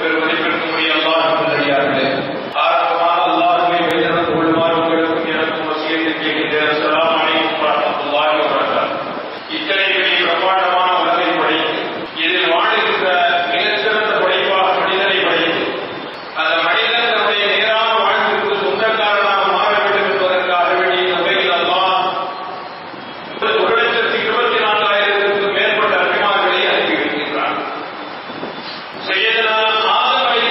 سيدنا آدم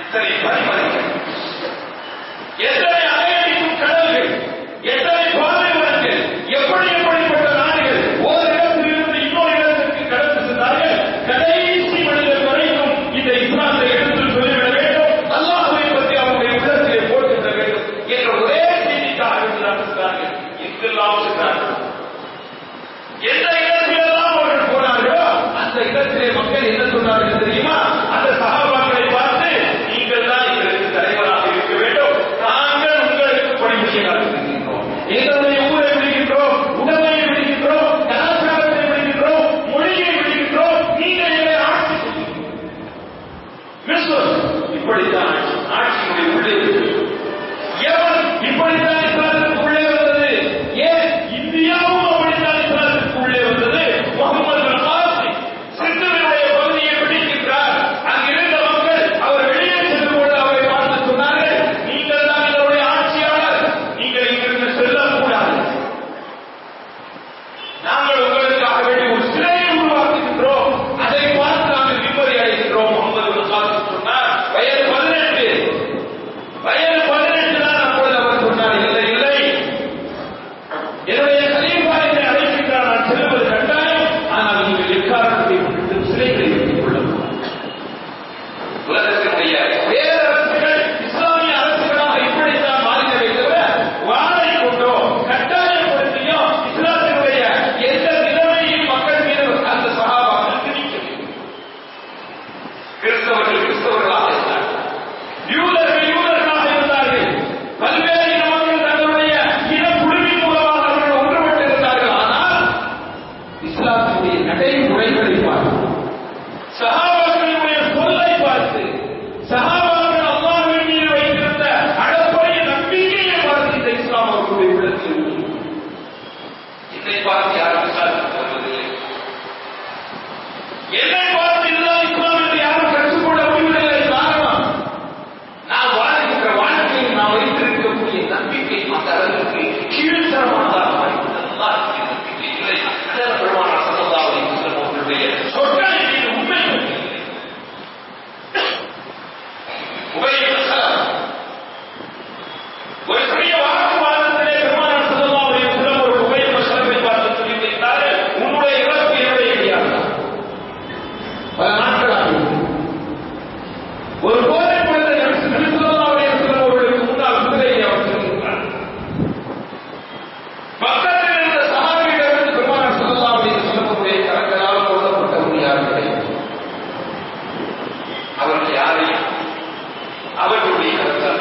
எத்தனை பரிமலைகள், எத்தனை அலையடிக்கும் கடல்கள், எத்தனை பாலைவனங்கள், எப்படிப்பட்ட நாடுகள் ஓரிடத்திலிருந்து இன்னொரு இடத்திற்கு கடந்து சென்றார்கள். கடைசி மனிதர் வரைக்கும் இந்த இஸ்லாத்தை எடுத்து சொல்லிவிட வேண்டும், அல்லாஹ்வை பற்றி அவருடைய உள்ளத்திலே போட்டுவிட வேண்டும் என்ற ஒரே செய்திக்காக சென்றார்கள். எங்கெல்லாம் சென்றார்கள், எந்த இடத்திலெல்லாம் அவர்கள் போனார்களோ அந்த இடத்திலே மக்கள் என்ன சொன்னார்கள் தெரியுமா? அந்த சஹாபாக்களை பார்த்து, நீங்கள் தான் எங்களுக்கு தலைவராக இருக்க வேண்டும், நாங்கள் உங்களுக்கு பணிபுரிய காத்திருக்கின்றோம், எங்களுடைய ஊரை விடுகின்றோம், உடமையை விடுகின்றோம், கலாச்சாரத்தை விடுகின்றோம், மொழியை விடுகின்றோம், நீங்கள் எங்களை ஆட்சி இப்படித்தான் ஆட்சியினுடைய உள்ளே எவன் இப்படித்தான் இஸ்லாத்திற்கு உள்ளே வந்தது. ஏன் இந்தியாவும் அப்படித்தான் இஸ்லாத்திற்கு உள்ளே வந்தது. முகமது பின் காசிம் சிந்துவினுடைய பகுதியை பிடிக்கின்றார். அங்கிருந்த மக்கள் அவர் வெளியே சென்று கொண்டு அவரை பார்த்து சொன்னார்கள், நீங்கள் தான் எங்களுடைய ஆட்சியாளர், நீங்கள் இங்கிருந்து செல்லக்கூடாது, நாங்கள் உங்களுக்காக வேண்டிய ஒரு சிலையை உருவாக்குகின்றோம், அதை பார்த்து நாங்கள் நிம்மதி அடைகின்றோம். முகமது பின் காசிம் சொன்னார், வயது 18 தான். அப்பொழுது அவர் சொன்னார், இல்லை இல்லை, என்னுடைய கலீஃபா என்னை அழைக்கின்றார், நான் செல்வது கட்டாயம், ஆனால் நீங்கள் எக்காரணத்தை முன்னிட்டு சிலைகளை வைத்துக் கொள்ளக்கூடாது. உலகத்தினுடைய பேரரசுகள் இஸ்லாமிய அரசுகளாக இப்படித்தான் மாறினவை தவிர வாழை கொண்டோ கட்டாயப்படுத்தியோ இஸ்லாத்தினுடைய எந்த நிலைமையும் மக்கள் மீது அந்த சஹாபாக்கள் திணிக்கவில்லை. கிறிஸ்தவர்கள் கிறிஸ்தவர்களாக இருந்தார்கள், யூதர்கள் யூதர்களாக இருந்தார்கள், பல்வேறு இனங்கள் தங்களுடைய இனக்குழுவின் மூலமாக அவர்கள் ஒன்றுபட்டு இருந்தார்கள். ஆனால் இஸ்லாத்தினுடைய நடைமுறைகளை பார்த்து, சஹாபாக்களுடைய சொல்லை பார்த்து, சஹாபாக்கள் அல்லாஹ்வின் மீது வைத்திருந்த அளப்பரிய நம்பிக்கையை பார்த்து இந்த இஸ்லாம் அவர்களுடைய உள்ளத்தில் இருந்தது. என்னை பார்த்து யாரும் இஸ்லாத்திற்கு வருவதில்லை, என்னை பார்த்து இதுதான் இஸ்லாம் என்று யாரும் கற்றுக்கொள்ள முடிவதில்லை. காரணம், நான் வாழ்கின்ற வாழ்க்கையில் நான் வைத்திருக்கக்கூடிய நம்பிக்கை அந்த அளவிற்கு கீழ்த்தரமானதாக மாறிவிட்டது. அல்லாஹ்வுடைய நம்பிக்கை இல்லை. பெருமானார் ஸல்லல்லாஹு அலைஹி வஸல்லம் அவர்களுடைய சொற்களை மீது உண்மை இல்லை. உபய் இப்னு சலமா ஒரு பெரிய வாக்குவாதத்திலே பெருமானார் ஸல்லல்லாஹு அலைஹி வஸல்லம் அவர்கள் உபய் இப்னு சலமாவை பார்த்து சொல்லி வைத்தார்கள், உன்னுடைய இறப்பு என்னுடைய கையால். பல நாட்கள் ஆகிவிட்டது. ஒரு போதை பொழுது ஸல்லல்லாஹு அலைஹி வஸல்லம் அவர்களுக்கு முன்னால் குதிரையை அவர் செல்கின்றார். பக்கத்தில் இருந்த சஹாபிகளிடமிருந்து பெருமானார் ஸல்லல்லாஹு அலைஹி வஸல்லம் அவருடைய கரங்களால் கொல்லப்பட்டவர் யாருமே அவர்கள் யாரையும் அவர்களுடைய கருத்தால்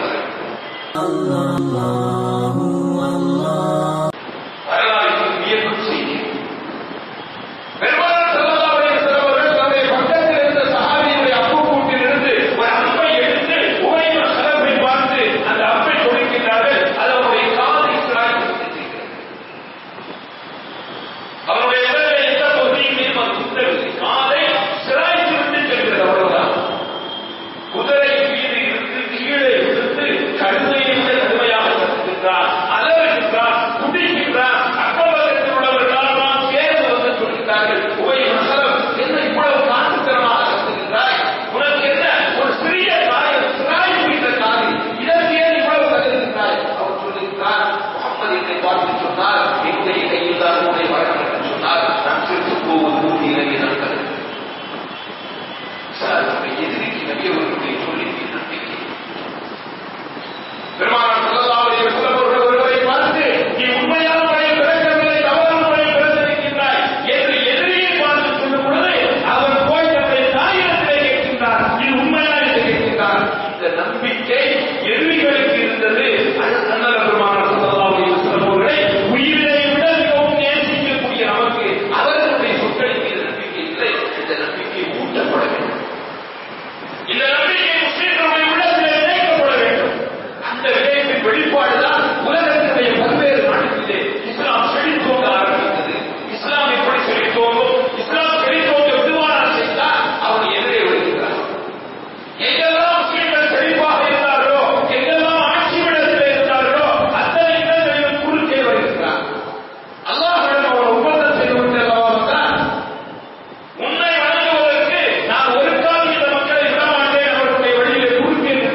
வரலாறு வியப்பு செய்தி. பெருமானார் ஸல்லல்லாஹு அலைஹி வஸல்லம் அவர்கள் தன்னுடைய பக்கத்தில் இருந்த சஹாபியுடைய அம்பு கூட்டிலிருந்து ஒரு அம்பை எடுத்து உபய் இப்னு சலமாவை பார்த்து அந்த அம்பை கொடுக்கின்றார்கள். அது அவருடைய காதை சிராய்த்து அவருடைய உடலில் எந்த பகுதியிலும் அது குத்தவில்லை, காதை சிராய்த்து விட்டு செல்கிறது. அவ்வளவுதான். குதிரை மீது இருந்து கீழே விழுந்து கடுமையை விட கடுமையாக கத்துகின்றார், அலறுகின்றார், குடிக்கின்றார். அக்கபக்கத்தில் உள்ளவர்களெல்லாம் சேர்ந்து வந்து சொல்கிறார்கள், உபய் இப்னு சலமா, என்ன இவ்வளவு காட்டுத்தனமாக கத்துகின்றாய், உனக்கு என்ன ஒரு சிறிய காயம் சிராய்த்து விட்ட காதை, இதற்கு ஏன் இவ்வளவு கத்துகின்றாய்? அவர் சொல்லுகிறார், முகமது என்னை பார்த்து சொன்னார், என்னுடைய கையில் தான் உன்னை வழக்கம் என்று சொன்னார், நான் சென்று போவது பூமி இறங்கி நடக்கிறது. எதிரிக்கு நபியவர்களுடைய சொல்லிக்கு நம்பிக்கை. பெருமானார் ஸல்லல்லாஹு அலைஹி வஸல்லம் அவர்கள் ஒருவரை பார்த்து, நீ உண்மையான முறையை பிறக்கவில்லை, தவறான முறையை பிறந்திருக்கின்றாய் என்று எதிரியை பார்த்து சொல்லும் பொழுது அவர் போய் தன்னுடைய தாயிடத்திலே கேட்கின்றார், இது உண்மையா என்று கேட்கின்றார். இந்த நம்பிக்கை எதிரிகளுக்கு இருந்தது. அண்ணல் பெருமானார் ஸல்லல்லாஹு அலைஹி வஸல்லம் அவர்களை உயிரை விட மிகவும் நேசிக்கக்கூடிய நமக்கு அவர்களுடைய சொற்களின் மீது நம்பிக்கை இல்லை. இந்த நம்பிக்கை ஊட்டப்பட வேண்டும். இந்த நம்பிக்கை முஸ்லிம்களுடைய உள்ளத்திலே விதைக்கப்பட வேண்டும். அந்த விதைப்பின் வெளிப்பாடுதான் உலகத்தினுடைய பல்வேறு நாடுகளிலே இஸ்லாம் செழித்தோங்க ஆரம்பித்தது. இஸ்லாம் எப்படி செழித்தோங்கும், இஸ்லாம் செழித்தோங்க விடுவான செய்தால் அவன் எதிரே விடுகிறார். எங்கெல்லாம் முஸ்லிம்கள் செழிப்பாக இருந்தார்களோ, எங்கெல்லாம் ஆட்சி விடத்திலே இருந்தார்களோ, அத்தனை இடங்களிலும் குறுக்கே வருகிறார். அல்லாஹ்விடம் அவர் ஒப்பந்தம் செய்து விட்டு அல்லவா வந்தார், உன்னை வணங்குவதற்கு நான் ஒரு கால் இந்த மக்களை விடமாட்டேன், அவர்களுடைய வழியிலே குறுக்கே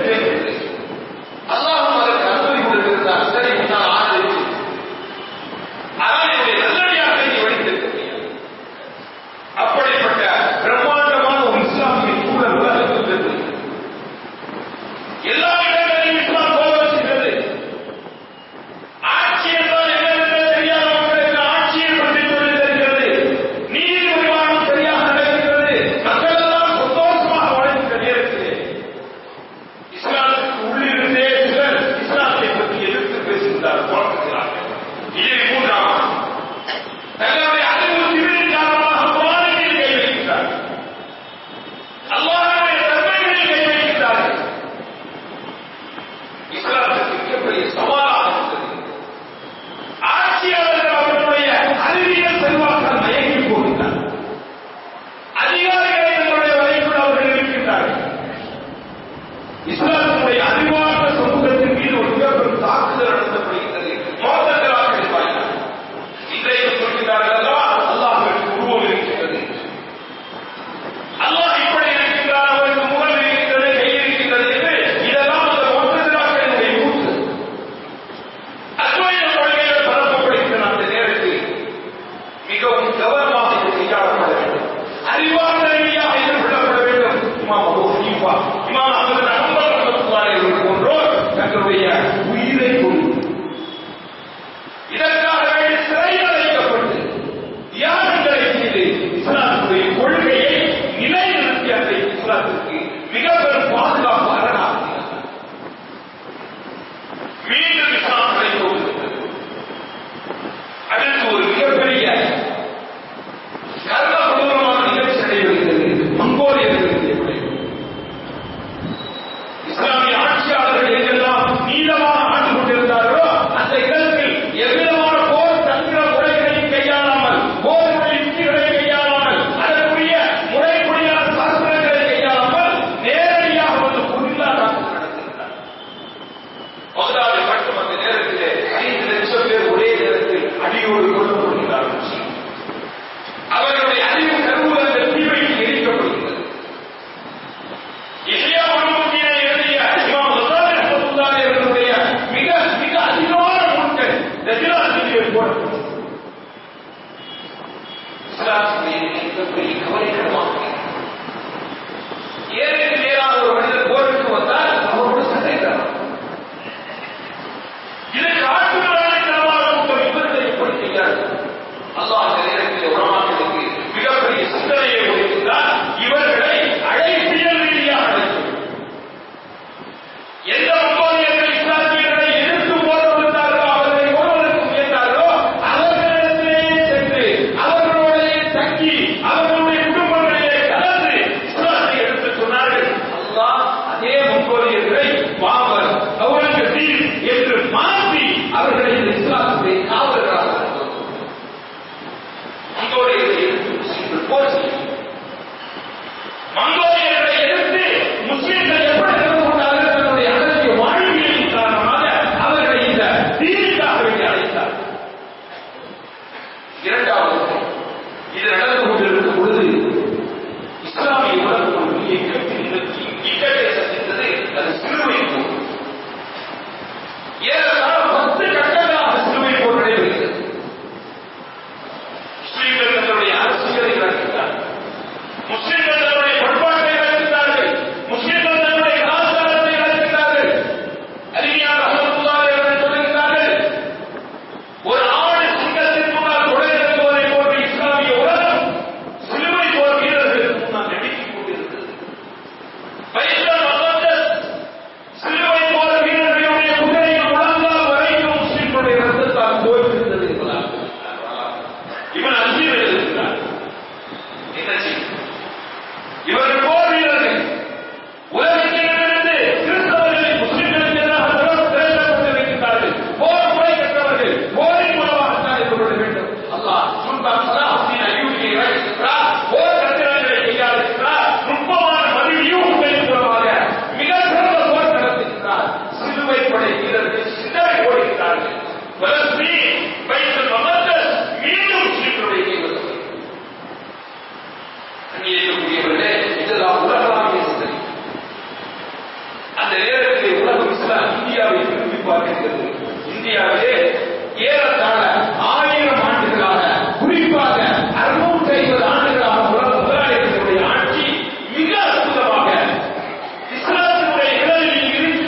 எல்லா இடங்களிலும் இஸ்லாம் போக வச்சுகிறது. ஆட்சி என்றால் என்னவென்று தெரியாத மக்களுக்கு ஆட்சியை பற்றி சொல்லி தருகிறது. நீதி நிர்வாகம் சரியாக நடக்கிறது. மக்கள் எல்லாம் சந்தோஷமாக வாழ்கின்ற நேரத்திலே இஸ்லாத்துக்கு உள்ளிருந்தே சிலர் இஸ்லாத்தை பற்றி எதிர்த்து பேசுகிறார், புறப்படுகிறார்கள். இது மூன்றாம் தங்களுடைய அறிவு திறனின் காரணமாக குர்ஆனில் கை வைக்கிறார்கள், அல்லாஹ்வுடைய தர்மங்களில் கை வைக்கிறார்கள். இஸ்லாத்துக்கு மிகப்பெரிய சவாலாக இருந்தது. ஆட்சியாளர்கள் அவர்களுடைய அறிவியல் செல்வாக்கால் மயங்கி போகிறார். அதிகாரிகளை தங்களுடைய வரைக்குள் அவர்கள் இருக்கின்றார்கள். இஸ்லாத்தினுடைய அறிவார்ந்த சமூகத்தின் மீது ஒரு மிகப்பெரும் தாக்குதல் நடத்தப்படுகின்றது. மோதல்களாக வாயிலாக இன்றைக்கு சொல்கிறார்கள் அல்லவா, அல்லாஹ்விற்கு உருவம் இருக்கின்றது, அல்லாஹ் இப்படி இருக்கின்றார், அவருக்கு முகம் இருக்கின்றது, கை இருக்கின்றது என்று இதெல்லாம் அந்த மோதல்களாக கூற்று. அத்வைத கொள்கைகள் பரப்பப்படுகின்றன. அந்த நேரத்தில் மிகவும் கவனமாக இது கையாளப்பட வேண்டும், அறிவார்ந்த ரீதியாக எதிர்கொள்ளப்பட வேண்டும். இமாம் அபூ ஹனீஃபா, இமாம் அஹ்மது பின் ஹம்பல் ரஹ்மத்துல்லாஹி அலைஹி போன்றோர் தங்களுடைய உயிரை கொடுத்து இதற்காக வேண்டி சிறையில் அடைக்கப்பட்டு தியாகங்களை செய்து இஸ்லாத்துடைய கொள்கையை நிலைநிறுத்தி அந்த இஸ்லாத்திற்கு மிக பெரும் பாதுகாப்பு அரணாக மீண்டும் இஸ்லாம் கிடைத்தது. அடுத்து ஒரு மிகப்பெரிய கர்ம கொடூரமான நிகழ்ச்சி நடைபெறுகிறது. மங்கோலியர்களுடைய விளைவு. இஸ்லாமிய ஆட்சியாளர்கள் எங்கெல்லாம் நீளமாக ஆண்டு கொண்டிருந்தார்களோ அந்த இடத்தில் எவ்விதமான போர் தந்திர முறைகளை கையாளாமல், போர் யுக்திகளை கையாளாமல், அதற்குரிய முறைப்படியான சாஸ்திரங்களை கையாளாமல் நேரடியாக வந்து புரிந்தா தாக்குதல் நடத்துகிறார். பகதாதை மட்டும் அந்த நேரத்திலே 5 லட்சம் பேர் ஒரே நேரத்தில் அடியோடு கொல்லப்படுகிறார்கள். அவர்களுடைய அறிவு கருவூலங்கள் தீவைக்கு எரிக்கப்படுகிறது. இஹ்யா உலூமுத்தீனை எழுதிய இமாம் கஸாலி ரஹ்மத்துல்லாஹி அவர்களுடைய மிக மிக அதிகமான நூல்கள் தஜ்லாசிலே போடப்பட்டது. இஸ்லாத்துடைய மிகப்பெரிய கவலைக்கிடமாக ஏழைக்கு மேலான ஒரு மனிதர் போருக்கு வந்தால் அவரோடு சண்டையிடலாம். இதற்கு ஆட்சியாளர்களான கூட்டம் இவர்களை எப்படி செய்யாது? அல்லாஹ் அந்த நேரத்தில் உலமாக்களுக்கு மிகப்பெரிய சிந்தனையை கொடுக்கின்றார். இவர்களை அழைப்பியல் ரீதியாக அழைக்கும். எந்த மங்கோலியர்கள் இஸ்லாமியர்களை எதிர்த்து போர் தொடுத்தார்களோ, அவர்களை கொல்வதற்கு முயன்றார்களோ அவர்களிடத்திலே சென்று அவர்களுடைய தங்கி அவர்களுடைய குடும்பங்களிலே கலந்து இஸ்லாத்தை எடுத்து சொன்னார்கள். அல்லாஹ் அதே மங்கோலியர்களை பாபர், அவுரங்கசீப் என்று மாற்றி அவர்களை இந்த இஸ்லாத்துடைய காவலர்களாக மங்கோலியர்களை எதிர்த்து முஸ்லிம்கள் போர் செய்யும். மங்கோலியர்களை எதிர்த்து முஸ்லிம்கள் எப்படி நடந்து கொண்டார்கள்? தன்னுடைய அழகிய வாழ்வியலின் காரணமாக அவர்களை இந்த தீர்க்காக வேண்டி அழைத்தார். இரண்டாவது, இது நடந்து கொண்டிருக்கும் பொழுது இஸ்லாமிய உலகம் ஒரு பெரிய இக்கட்டை சந்தித்தது. அது சிலுவை போர். ஏறத்தாழ 10 கட்டங்களாக சிலுவை போர் நடைபெறுகிறது. முஸ்லிம்கள் தங்களுடைய அரசியலை இழக்கிறார்கள், முஸ்லிம்கள் தன்னுடைய பண்பாட்டை இழக்கிறார்கள், முஸ்லிம்கள் தன்னுடைய கலாச்சாரத்தை இழக்கிறார்கள். அறிஞர் ரஹ்மத்துல்லாஹி அவர்கள் சொல்லுகிறார்கள், ஒரு ஆடு சிங்கத்தின் முன்னால் நுழைந்திருப்பதை போன்று இஸ்லாமிய உலகம் சிலுவை போர் வீரர்களுக்கு முன்னால் நடுங்கிக் கொண்டிருக்கிறது. பைத்துல் முகத்தஸ் சிலுவை போர் வீரர்களுடைய குதிரையின் முழங்கால் வரைக்கும் முஸ்லிம்களுடைய ரத்தத்தால் போய்விட்டது என்பதாக இவன் அஞ்சீர் எழுதுகிறார். என்ன செய்யும்? இவர்கள் போர் வீரர்கள் உலகத்திலிருந்து கிறிஸ்தவர்களை முஸ்லிம்களுக்கு எதிராக திரட்டப்பட்டிருக்கிறார்கள். போர் முறை கற்றவர்கள். போரின் மூலமாகத்தான் எதிர்கொள்ள வேண்டும். அல்லாஹ் சுல்தான் சலாஹுத்தீன் அய்யூபியை அழைக்கிறார். போர் கட்டிடங்களை கையாளுகிறார். நுட்பமான மதிவியூகங்களின் மூலமாக மிக சிறந்த போர் நடத்துகிறார். சிலுவை படை வீரர்கள் சிந்தனை ஓடுகிறார்கள். பலஸ்தீன், பைத்துல் முகத்தஸ் மீண்டும் முஸ்லிம்களுடைய கைவசம். அங்கே இருக்கக்கூடியவர்களே, இதெல்லாம் உலகளாவிய சிந்தனை. அந்த நேரத்திலே உலகம் இஸ்லாம் இந்தியாவை திரும்பி பார்க்கிறது. இந்தியாவிலே ஏறத்தாழ 1000 ஆண்டுகளாக, குறிப்பாக 650 ஆண்டுகளாக உலக முதலாளிகளுடைய ஆட்சி மிக அற்புதமாக இஸ்லாத்தினுடைய நிழலில் இருந்து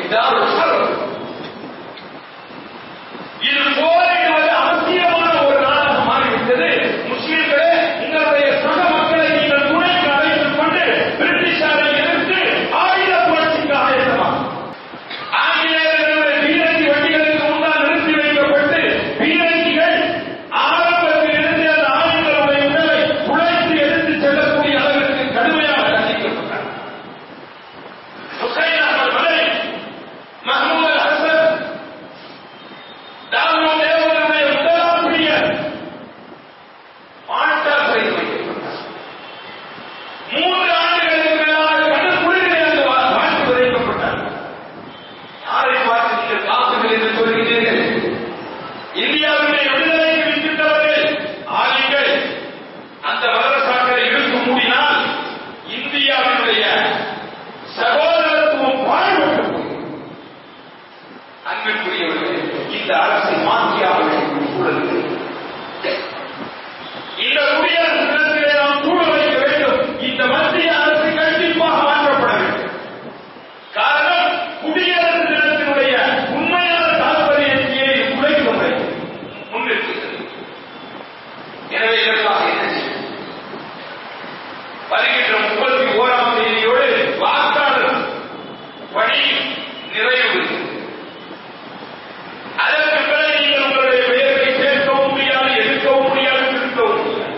இதான் ஒரு சர்வம். இது போரிடுவது அவசியமான ஒரு நாளாக மாறிவிட்டது. முஸ்லிம்களே, உங்களுடைய சக மக்களை நீங்கள் துணைக்கு அழைத்துக் கொண்டு பிரிட்டிஷாரை எதிர்த்து ஆயுத புரட்சிக்கு ஆயத்தமாக ஆங்கிலேயர்களுடைய பீரங்கி வண்டிகளுக்கு முன்னால் நிறுத்தி வைக்கப்பட்டு பீரங்கிகள் ஆரம்பத்தில் இருந்து அந்த ஆயுதங்களுடைய உடலை துளைத்து எடுத்து செல்லக்கூடிய அளவிற்கு கடுமையாக தண்டிக்கப்பட்டார். ஹுசைன் அகமது மலை, மஹ்மூத் அல் ஹசன், தாவூத் தேவனுடைய முதலாம் பிரியர் மாட்டார் செய்து வைக்கப்பட்டார். 3 ஆண்டுகளுக்கு மேலாக கடும் குளிரில் வாழ்த்து விதைக்கப்பட்டார். யாரை பார்த்து நீங்கள் காப்புகள் என்று சொல்கிறீர்கள்? இந்தியாவிலே விடுதலைக்கு வித்திட்டவர்கள் ஆளுங்கள். அந்த மதரசாக்களை இழுத்து மூடினால் இந்தியாவினுடைய சகோதரத்துவம் பாழ்பட்டு அன்பிற்குரியவர்கள், இந்த அரசை மாற்றியாக வேண்டும் சூழல். இந்த குடியரசு தினத்திலே நாம் சூழ வைக்க வேண்டும். இந்த மத்திய அரசு கண்டிப்பாக மாற்றப்பட வேண்டும். காரணம், குடியரசு தினத்தினுடைய உண்மையான தாற்பயத்தையே குறைக்க முன்னிறுத்துகிறது. எனவே இதற்காக என்ன செய்யும்? வருகின்ற 31ஆம் தேதியோடு வாக்காளர் பணி நிறைவு பெறுகிறது. அதற்கு பிறகு நீங்கள் உங்களுடைய பெயரை சேர்க்கவும் முடியாது, எடுக்கவும் முடியாது, திருத்தவும் முடியாது.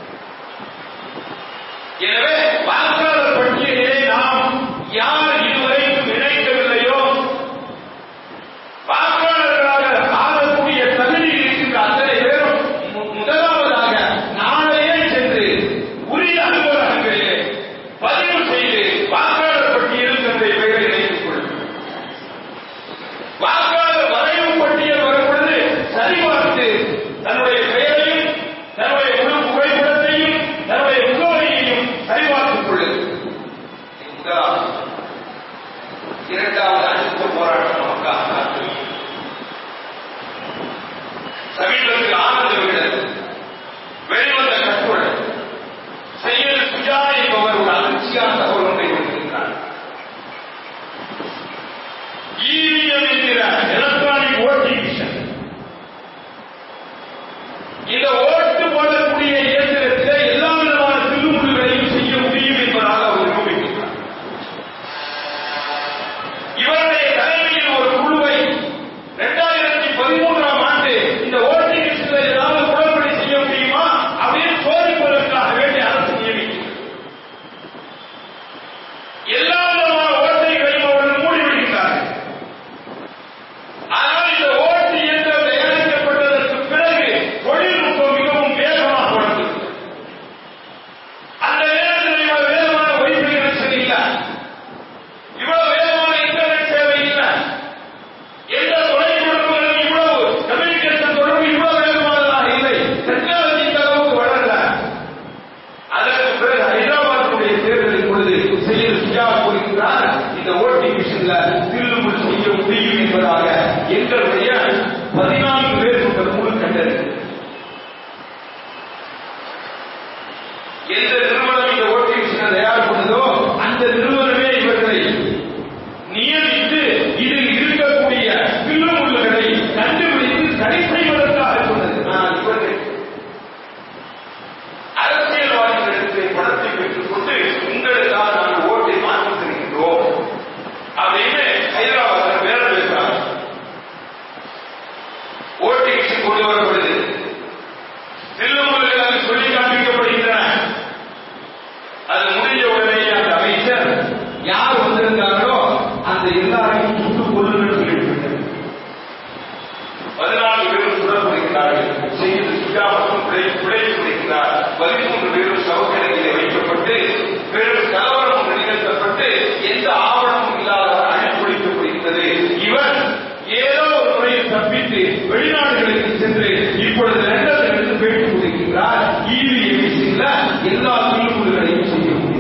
எனவே வாக்காளர் பட்டியலிலே நாம் யார் இதுவரைக்கும் இணைக்கவில்லையோ, வாக்காளர்களாக ஆகக்கூடிய தகுதி இருக்கின்ற அத்தனை பேரும் முதலாவதாக நாளையே சென்று உரிய அலுவலகங்களிலே பதிவு செய்து வாக்காளர் பட்டியலில் தன்னுடைய பெயரை இணைத்துக் கொள்ளும். வாக்காளர் வரைவு பட்டியல் வரும் பொழுது சரிபார்த்து தன்னுடைய பெயரையும் தன்னுடைய முழு புகைப்படத்தையும் தன்னுடைய முகவரியையும் சரிபார்த்துக் கொள்ளும். முதலாவது. இரண்டாவது, அழுத்த போராட்டம் நமக்காக காத்திருக்கிறது. சமீபத்தில் ஆனந்த விகடன் வெளிவந்த கட்டுரை, சையது சுஜா என்பவர் ஒரு அதிர்ச்சியான தகவல் ஒன்றை கொடுத்திருக்கிறார். EVM என்கிற எலக்ட்ரானிக் ஓட்டிங் மிஷின், இந்த ஓட்டு போடக்கூடிய இயந்திரத்திலே எல்லா விதமான திருமுறைகளையும் செய்ய முடியும் என்பதாக அவர் நிரூபிக்கிறார். இவருடைய தலைமையில் ஒரு குழுவை 2013ஆம் ஆண்டு இந்த ஓட்டிங் மிஷினில் ஏதாவது குளறுபடி செய்ய முடியுமா அப்படின்னு சோதிப்பதற்காக வேண்டிய அரசு நியமிக்கிறது. எல்லா விதமான ஓட்டைகளையும் அவர்கள் மூடிவிடுகிறார்கள். ஆனால் இந்த ஓட்டு இயந்திரம் தயாரிக்கப்பட்டதற்கு பிறகு தொழில்நுட்பம் மிகவும் வேகமாக வளர்ந்தது. அந்த நேரத்தில் இவ்வளவு வேகமான வைஃபை கனெக்ஷன் இல்லை, இவ்வளவு வேகமான இன்டர்நெட் சேவை இல்லை, எந்த தொலைத்தொடர்புகளும் இவ்வளவு கம்யூனிகேஷன் தொடர்பு இவ்வளவு வேகமானதாக இல்லை, டெக்னாலஜி இந்த அளவுக்கு வளரல. அதற்கு பிறகு ஹைதராபாத்துடைய தேர்தலின் பொழுது சையது சுஜா கூறுகிறார், இந்த ஓட்டிங் மிஷின்ல திருமுறை செய்ய முடியும் என்பதாக எங்களுடைய 14 பேர் கொண்ட குழு கண்டது. எந்த நிறுவனம் இந்த ஓட்டிங் மிஷினை தயார் பண்ணதோ அந்த நிறுவனமே இவர்களை நியமித்து இதில் இருக்கக்கூடிய பில்லுமுள்ளுகளை கண்டுபிடித்து சரி செய்வதற்காக சொன்னது. ஆனால் இவர்கள் அரசியல்வாதிகளுக்கு பணத்தை பெற்றுக் கொண்டு உங்களுக்காக நாங்கள் ஓட்டை மாற்றி தருகின்றோம் அப்படின்னு ஹைதராபாத்தில் வேலை பேசுறாங்க. ஓட்டிங் மிஷின் கொண்டு வரப்படுது, பில்லுமுள்ளுகள் சொல்லி காண்பிக்கப்படுகின்றன. அது முடிஞ்ச உடனே அந்த அமைச்சர் யார் வந்திருந்தார்களோ அந்த எல்லாரையும் சுட்டுக் கொள்ளுங்கள் சொல்லிவிட்டார். 14 பேரும் சுடப்படுகிறார்கள். செய்து சுஜா மற்றும் பிழைக்கப்படுகிறார். 13 பேரும் சவக்கிடங்கிலே வைக்கப்பட்டு பெரும் கலவரம் ஒன்று நிகழ்த்தப்பட்டு எந்த ஆவணமும் இல்லாதவர் அனுப்பிவிக்கப்படுகிறது. இவர் ஏதோ ஒரு முறையில் தப்பித்து வெளிநாடுகளுக்கு சென்று இப்பொழுது லண்டனிலிருந்து பேட்டி கொடுக்கிறார். EVM மிஷின்ல எல்லா திருமுறைகளையும் செய்ய முடியும்.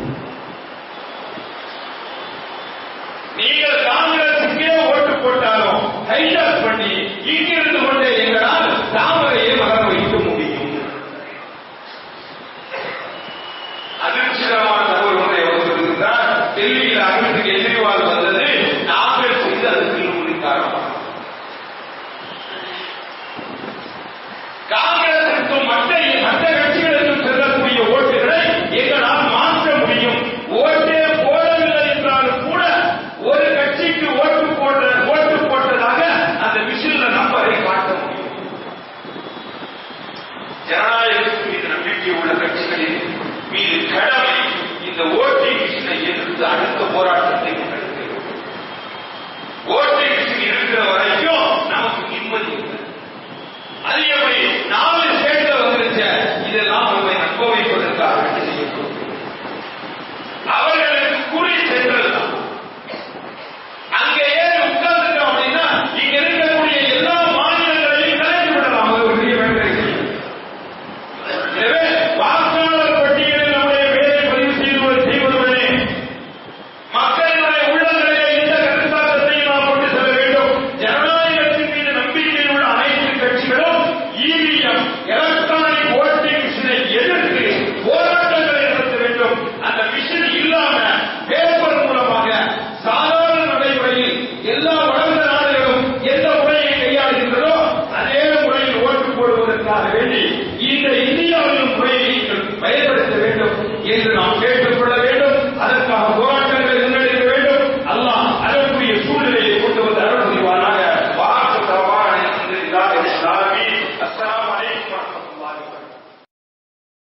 நீங்கள் காங்கிரசுக்கே ஓட்டு போட்டாலும் ஹைஜாக் பண்ணி இங்கிருந்து கொண்டே எங்களால் தாமரையை மலர வைக்க முடியும். அதிர்ச்சிகரமான தகவல் ஒன்றை அவர் சொல்கிறார். டெல்லியில் அரசு கெஜ்ரிவால் வந்தது, நாங்கள் என்று நாம் கேட்டுக்கொள்ள